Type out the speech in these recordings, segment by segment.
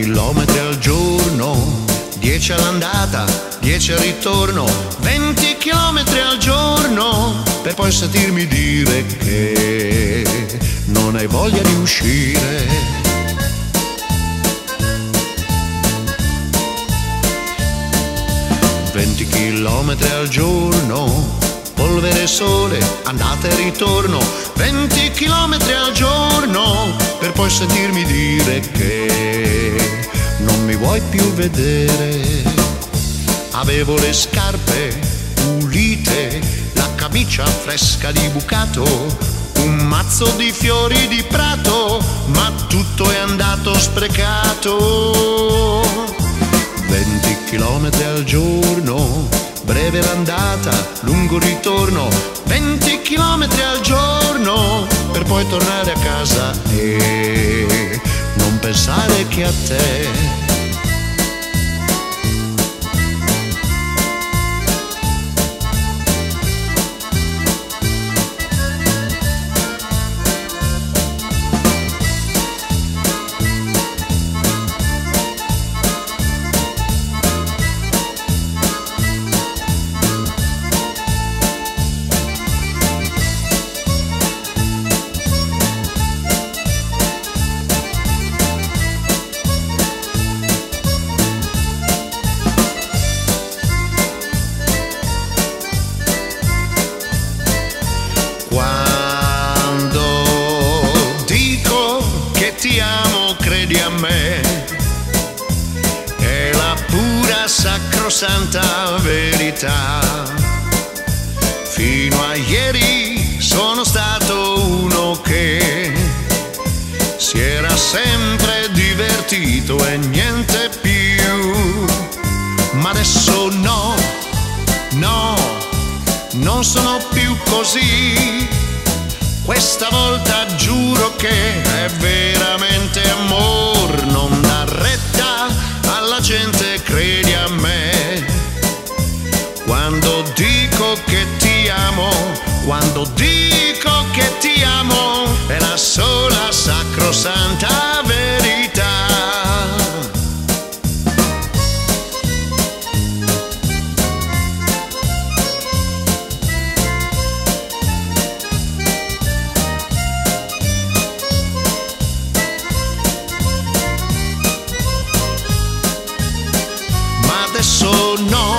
chilometri al giorno, 10 all'andata, 10 al ritorno, 20 chilometri al giorno, per poi sentirmi dire che non hai voglia di uscire. 20 chilometri al giorno, polvere e sole, andata e ritorno, 20 chilometri al giorno, per poi sentirmi dire che non mi vuoi più vedere. Avevo le scarpe pulite, la camicia fresca di bucato, un mazzo di fiori di prato, ma tutto è andato sprecato. 20 chilometri al giorno, breve l'andata, lungo il ritorno, 20 chilometri al giorno, per poi tornare a casa e non pensare che a te. Quando dico che ti amo, credi a me, è la pura sacrosanta verità. Fino a ieri sono stato uno che si era sempre divertito e niente più, ma adesso no, non sono più così. Questa volta giuro che è veramente amor, non dar retta alla gente, credi a me. Quando dico che ti amo, quando dico che ti amo, è la sola sacrosanta verità. Adesso no,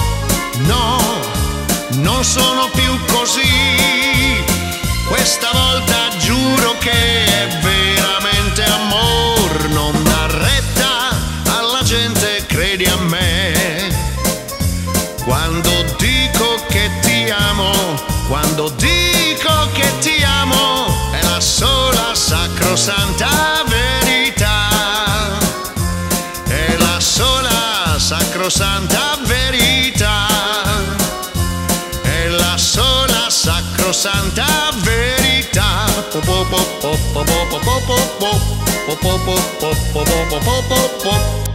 non sono più così. Questa volta giuro che è veramente amor, non dar retta alla gente, credi a me. Quando dico che ti amo, quando dico che ti amo, è la sola sacrosanta verità. È la sola sacrosanta verità, è la sola sacrosanta verità. Po po po po po po po po po po po po po po po po po.